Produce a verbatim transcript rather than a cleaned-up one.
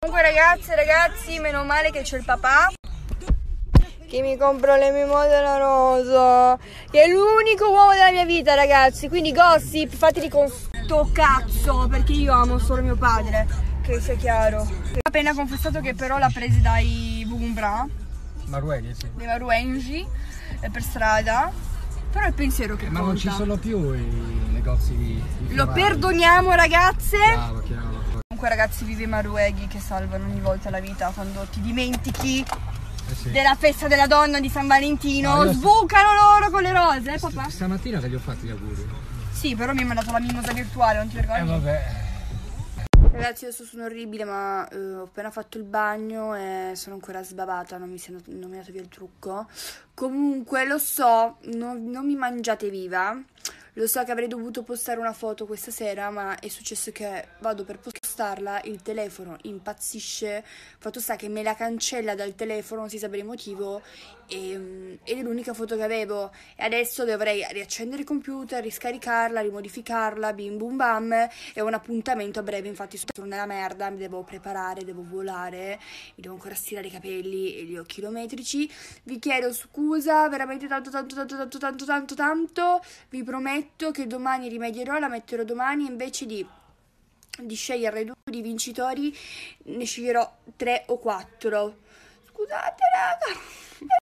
Comunque ragazze e ragazzi, meno male che c'è il papà che mi compra le mimose della rosa, che è l'unico uomo della mia vita, ragazzi. Quindi gossip, fateli con sto cazzo, perché io amo solo mio padre, che sia chiaro. Ho appena confessato che però l'ha presi dai Bugumbra, Marueghi, sì. dei Maruengi, per strada. Però il pensiero che Ma conta. non ci sono più i negozi di, di Lo perdoniamo, ragazze. Chiaro, chiaro. Comunque ragazzi, vive i Marueghi che salvano ogni volta la vita quando ti dimentichi Eh sì. della festa della donna di San Valentino. No, Sbucano loro con le rose, eh papà? Stamattina te li ho fatti gli auguri. Sì, però mi ha mandato la mimosa virtuale, non ti ricordi? Eh vabbè. Ragazzi, adesso sono orribile, ma eh, ho appena fatto il bagno e sono ancora sbavata, non mi si è nominato via il trucco. Comunque, lo so, non, non mi mangiate viva. Lo so che avrei dovuto postare una foto questa sera, ma è successo che vado per postarla, il telefono impazzisce, fatto sta che me la cancella dal telefono, non si sa per il motivo, e, ed è l'unica foto che avevo. E adesso dovrei riaccendere il computer, riscaricarla, rimodificarla, bim bum bam, e ho un appuntamento a breve, infatti sono nella merda, mi devo preparare, devo volare, mi devo ancora stirare i capelli e gli occhi chilometrici. Vi chiedo scusa, veramente tanto tanto tanto tanto tanto tanto tanto, vi prometto che domani rimedierò, la metterò domani, invece di, di scegliere due di vincitori ne sceglierò tre o quattro. Scusate raga.